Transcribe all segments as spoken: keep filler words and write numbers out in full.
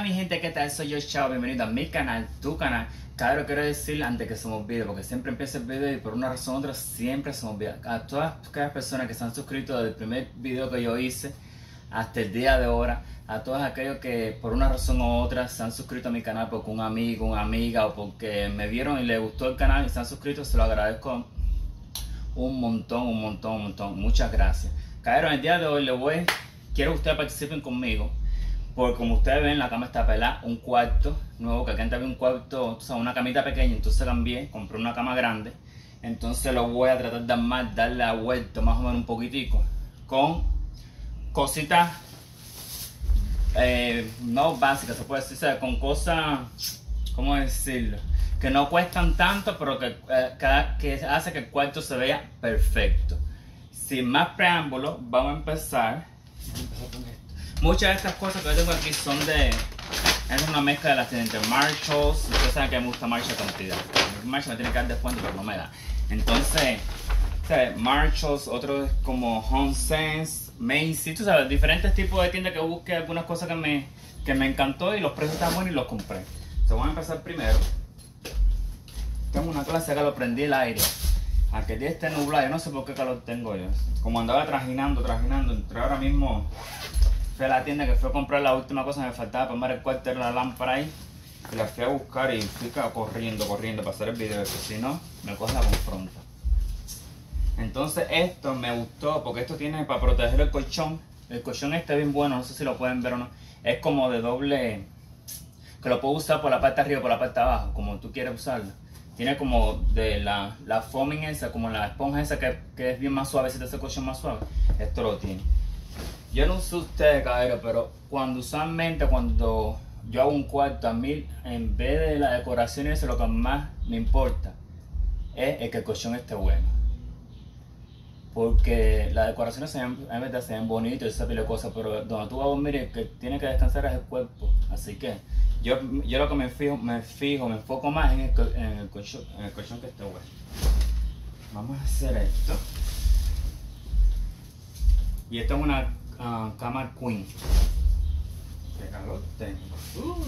Hola mi gente, ¿qué tal? Soy yo, Chao, bienvenido a mi canal, tu canal. Claro, quiero decir antes que se me olvide, porque siempre empiezo el video y por una razón u otra siempre se me olvida. A todas aquellas personas que se han suscrito desde el primer video que yo hice hasta el día de ahora, a todos aquellos que por una razón u otra se han suscrito a mi canal porque un amigo, una amiga o porque me vieron y les gustó el canal y se han suscrito, se lo agradezco un montón, un montón, un montón. Muchas gracias. Cabrón, el día de hoy les voy, quiero que ustedes participen conmigo. Porque como ustedes ven, la cama está pelada, un cuarto nuevo, que aquí antes había un cuarto, o sea, una camita pequeña, entonces cambié, compré una cama grande. Entonces lo voy a tratar de armar, darle la vuelta más o menos un poquitico, con cositas, eh, no básicas, se puede decir, o sea, con cosas, ¿cómo decirlo? Que no cuestan tanto, pero que, eh, que, que hace que el cuarto se vea perfecto. Sin más preámbulos, vamos a empezar. Muchas de estas cosas que yo tengo aquí son de... Es una mezcla de las tiendas Marshalls. Ustedes saben que me gusta Marshall cantidad. Marshall me tiene que dar descuento, pero no me da. Entonces, ¿sabes? Marshalls, otros como HomeSense, Macy's, tú sabes, diferentes tipos de tiendas que busqué algunas cosas que me, que me encantó y los precios estaban buenos y los compré. Entonces, vamos a empezar primero. Tengo una clase que lo prendí el aire. Aquel día esté nublado, yo no sé por qué calor tengo yo. Como andaba trajinando, trajinando, entré ahora mismo... Fui a la tienda que fui a comprar la última cosa que me faltaba para armar el cuarto de la lámpara ahí. Y la fui a buscar y fui corriendo, corriendo para hacer el video, porque si no, me coge la confronta. Entonces esto me gustó porque esto tiene para proteger el colchón. El colchón este es bien bueno, no sé si lo pueden ver o no. Es como de doble, que lo puedo usar por la parte de arriba y por la parte de abajo, como tú quieres usarlo. Tiene como de la, la foaming esa, como la esponja esa que, que es bien más suave, si te hace el colchón más suave. Esto lo tiene. Yo no sé ustedes, cabrón, pero cuando usualmente cuando yo hago un cuarto, a mí, en vez de la decoración y eso, lo que más me importa es, es que el colchón esté bueno. Porque las decoraciones se ven, en verdad se ven bonitas y esa pila de cosas, pero donde tú vas a dormir, el que tiene que descansar es el cuerpo. Así que yo, yo lo que me fijo, me fijo, me enfoco más en el, en el, colchón, en el colchón que esté bueno. Vamos a hacer esto. Y esto es una Uh, cama queen. Qué calor tengo. Uh.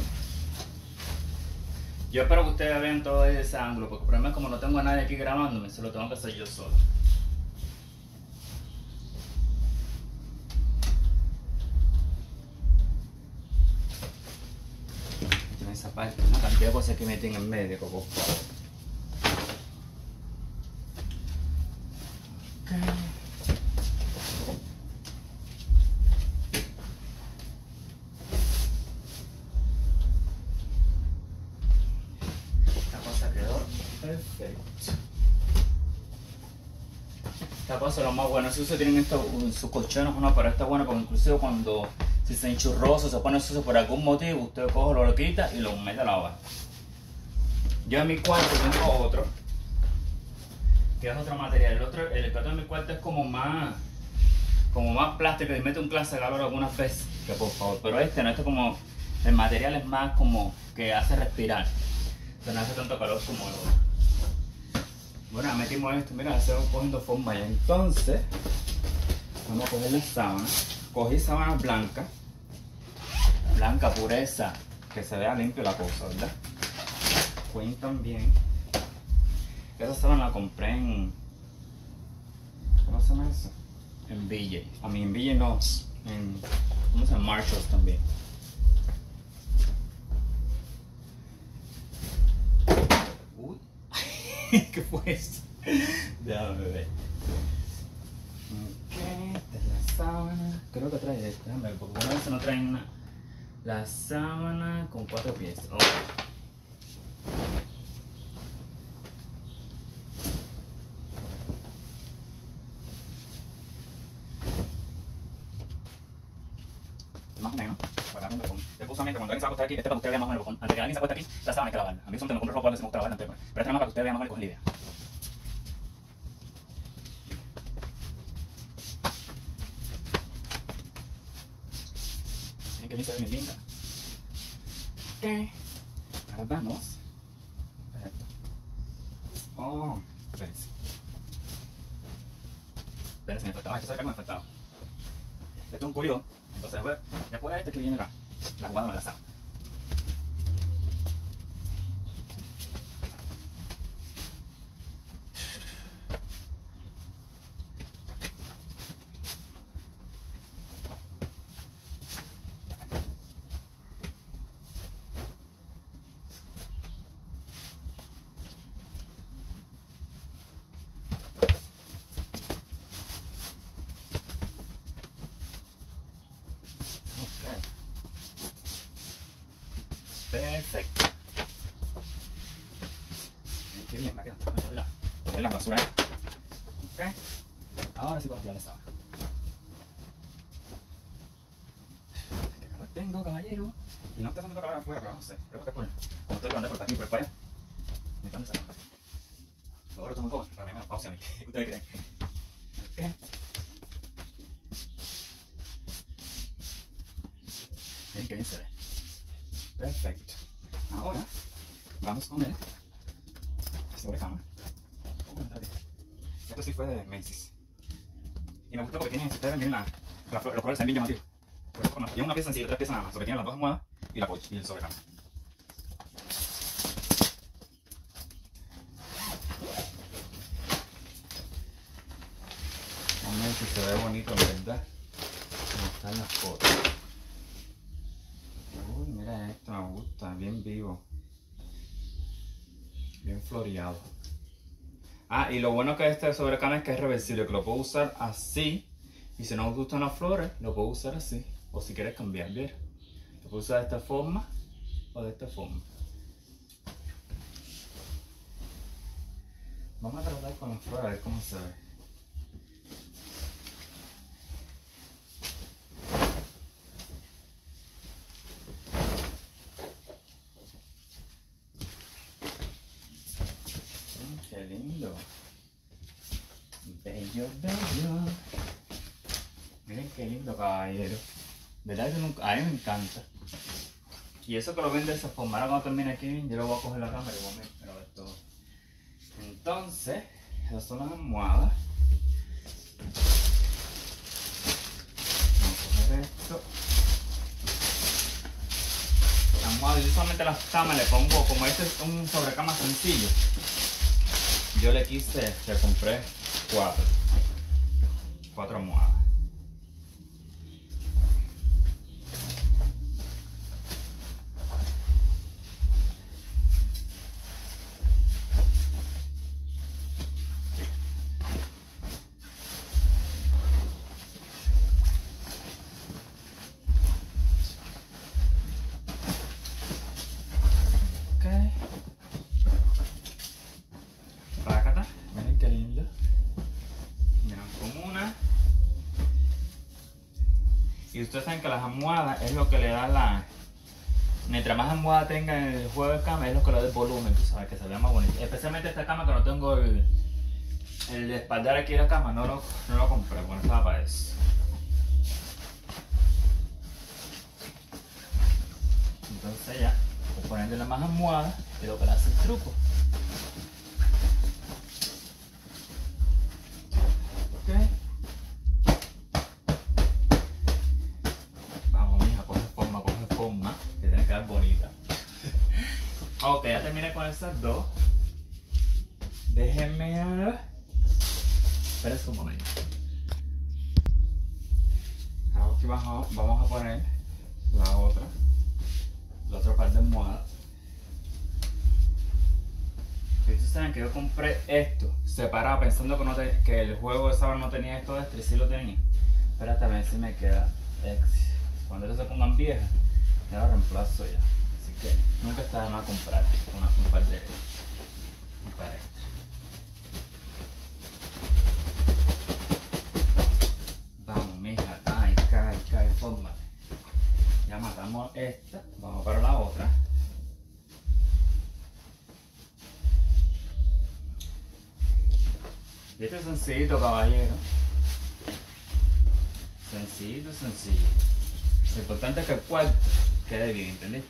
Yo espero que ustedes vean todo ese ángulo, porque el problema es como no tengo a nadie aquí grabándome, se lo tengo que hacer yo solo. En esa parte, una cantidad de cosas que meten en medio, por favor. Okay. Perfecto. Esta cosa es lo más bueno. Si ustedes tienen esto, sus colchones, no, pero está bueno porque inclusive cuando si se enchurroso, se pone sucio por algún motivo, usted coge, lo quita y lo mete a la hoja. Yo en mi cuarto tengo otro, que es otro material. El otro, el cuarto de mi cuarto es como más, como más plástico y mete un clase de calor algunas veces, que por favor. Pero este no, este es como, el material es más como que hace respirar. O sea, no hace tanto calor como el otro. Bueno, metimos esto, mira, se va cogiendo forma ya. Entonces, vamos a coger la sábana. Cogí sábana blanca. Blanca, pureza, que se vea limpio la cosa, ¿verdad? Queen también. Esa sábana la compré en... ¿Cómo se llama eso? En B J. A mí en B J no, en... ¿Cómo se llama? Marshalls también. ¿Qué fue esto? Déjame ver. Ok, esta es la sábana. Creo que trae esta, déjame ver, porque una vez no traen una. La sábana con cuatro piezas. Oh. Más o menos. Usualmente cuando alguien se va a acostar aquí, este para que usted vea más o menos, antes que alguien se acueste aquí, la sábana hay que lavarla. A mí son me compro ropa cuando se me gusta lavarla antes, pero este es más para que usted vea más o menos con la idea. Miren que bien se ve bien linda. Ok. Ahora vamos. Perfecto. Oh, espérense. Espérense, me faltaba, esto sabe que me faltaba. Esto es un curio, entonces después, después de este que viene acá, la jugada me la sábana. Perfecto. Qué bien, me ha quedado. Mira, mira la basura ahí. Ok. Ahora sí puedo tirar esa. ¿Qué calor tengo, caballero? Y no está haciendo calor afuera, pero no sé. Creo que es por. Como estoy andando por aquí, por allá. Me están desarmando. Luego lo tomo como para mí me pausa a mí. ¿Qué ustedes creen? Ok. Miren qué bien se ve. Perfecto. Ahora vamos con el sobrecama. Esto sí fue de Macy's. Y me gustó porque tiene, ustedes ven, tienen la, la, los colores están bien llamativos. Tiene una pieza sencilla, tres piezas nada más. Porque tiene las dos almohadas y la pocha y el sobrecama. Vamos a ver si se ve bonito, en verdad. Como están las fotos. Uy, mira esto, me gusta, bien vivo. Bien floreado. Ah, y lo bueno que este sobrecama es que es reversible, que lo puedo usar así. Y si no os gustan las flores, lo puedo usar así. O si quieres cambiar, ¿bien? Lo puedo usar de esta forma o de esta forma. Vamos a tratar con las flores a ver cómo se ve. Qué lindo. Bello, bello. Miren qué lindo, caballero. ¿Verdad que nunca? A mí me encanta. Y eso que lo ven de esa forma. Ahora cuando termine aquí, yo lo voy a coger la cámara y voy a ver todo. Entonces, esas son las almohadas. Vamos a coger esto. Las almohadas, yo solamente las camas le pongo, como este es un sobrecama sencillo. Yo le quise, le compré cuatro, cuatro almohadas. Y ustedes saben que las almohadas es lo que le da la... Mientras más almohada tenga en el juego de cama, es lo que le da el volumen, tú sabes, que se vea más bonito. Especialmente esta cama que no tengo el, el espaldar aquí de la cama, no lo, no lo compré, bueno, estaba para eso. Entonces ya, voy poniéndole más almohada y lo que le hace el truco. Ok. Que tiene que quedar bonita. Ok, ya terminé con esas dos. Déjenme... Espérense un momento. Ahora aquí vamos, vamos a poner la otra. La otra parte de almohada. Y ustedes saben que yo compré esto separado pensando que, no te, que el juego de sábado no tenía esto extra y sí lo tenía. Espérate a ver si me queda ex. Cuando ellos se pongan viejas, ya lo reemplazo ya. Así que nunca está de más comprar una, un par de un par extra. Vamos, mija, cae, cae, cae, fórmate. Ya matamos esta, vamos para la otra. Y este es sencillito, caballero. Sencillito, sencillo. Lo importante es que el cuarto quede bien, ¿entendiste?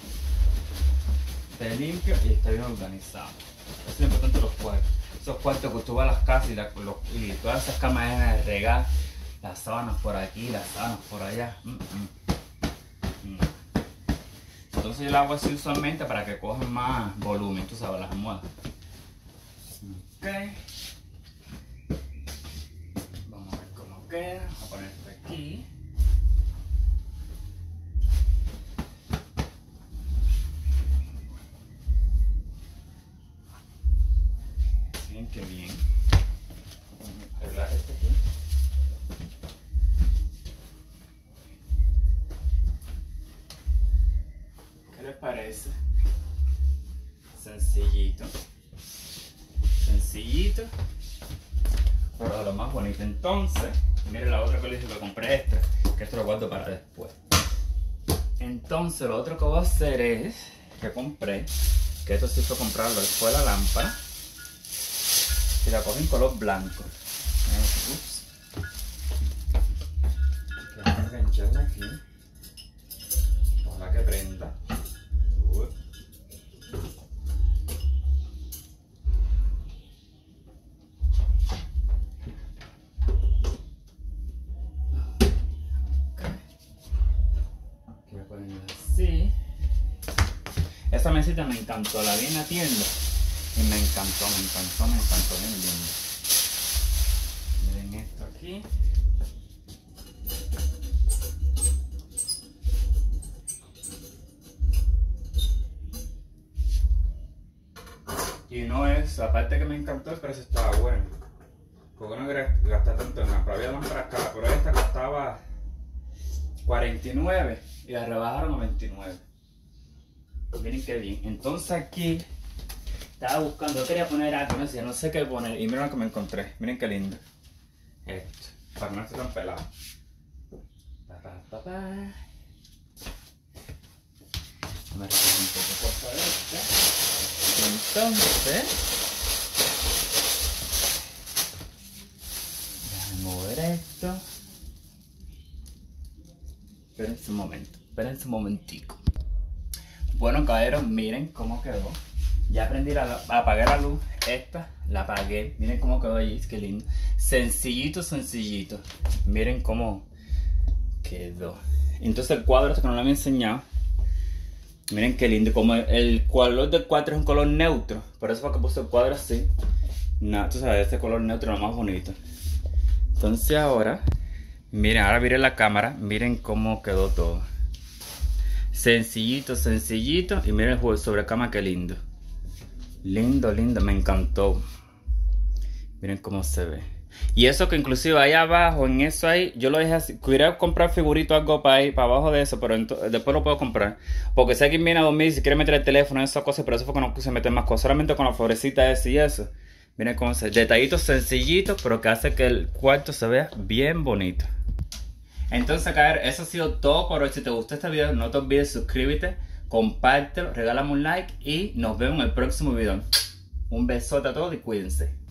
Esté limpio y esté bien organizado. Eso es lo importante de los cuartos. Esos cuartos que tú vas a las casas y, la, los, y todas esas camas llenas de regar, las sábanas por aquí, las sábanas por allá. Mm, mm. Mm. Entonces yo lo hago así usualmente para que cojan más volumen, tú sabes, las almohadas. Ok. Vamos a ver cómo queda. Vamos a poner esto aquí. Bien, que bien. Vamos a arreglar esto aquí. ¿Qué les parece? sencillito. Sencillito. Pero de lo más bonito. Entonces, miren la otra que les dije que compré extra. Que esto lo guardo para después. Entonces, lo otro que voy a hacer es que compré. Que esto sí fue comprarlo después de la lámpara. Y la cogí en color blanco. Ups. Que vamos a engancharla aquí. Ojalá que prenda. Uh. Sí. Esta mesita me encantó, la vi en la tienda y me encantó, me encantó, me encantó, bien lindo. Miren esto aquí. Y no es, aparte que me encantó, el precio estaba bueno. Porque no quería gastar tanto en la había lámparas caras, pero esta costaba cuarenta y nueve y la rebajaron a veintinueve. Miren qué bien. Entonces aquí estaba buscando, yo quería poner algo, no sé, no sé qué poner. Y miren lo que me encontré. Miren qué lindo. Esto, para no estar tan pelado. Pa, pa, pa, pa. Me recojo un poco cosa de esta. Entonces, déjame mover esto. Espérense un momento, espérense un momentico. Bueno, caballeros, miren cómo quedó. Ya prendí la, apagué la luz. Esta la apagué. Miren cómo quedó allí, qué lindo. Sencillito, sencillito. Miren cómo quedó. Entonces el cuadro este que no lo había enseñado. Miren qué lindo. Como el color del cuadro es un color neutro. Por eso fue que puse el cuadro así. No, tú sabes, este color neutro es lo más bonito. Entonces ahora, miren, ahora miren la cámara. Miren cómo quedó todo. Sencillito, sencillito. Y miren el juego sobre cama, qué lindo. Lindo, lindo, me encantó. Miren cómo se ve. Y eso que inclusive ahí abajo, en eso ahí, yo lo dejé así. Quería comprar figurito algo para ahí, para abajo de eso, pero después lo puedo comprar. Porque si alguien viene a dormir y si quiere meter el teléfono, esas cosas, pero eso fue que no puse meter más cosas. Solamente con la florecita esa y eso. Miren cómo se ve. Detallitos sencillitos, pero que hace que el cuarto se vea bien bonito. Entonces, caer, eso ha sido todo por hoy. Si te gustó este video, no te olvides suscríbete, compártelo, regálame un like y nos vemos en el próximo video. Un besote a todos y cuídense.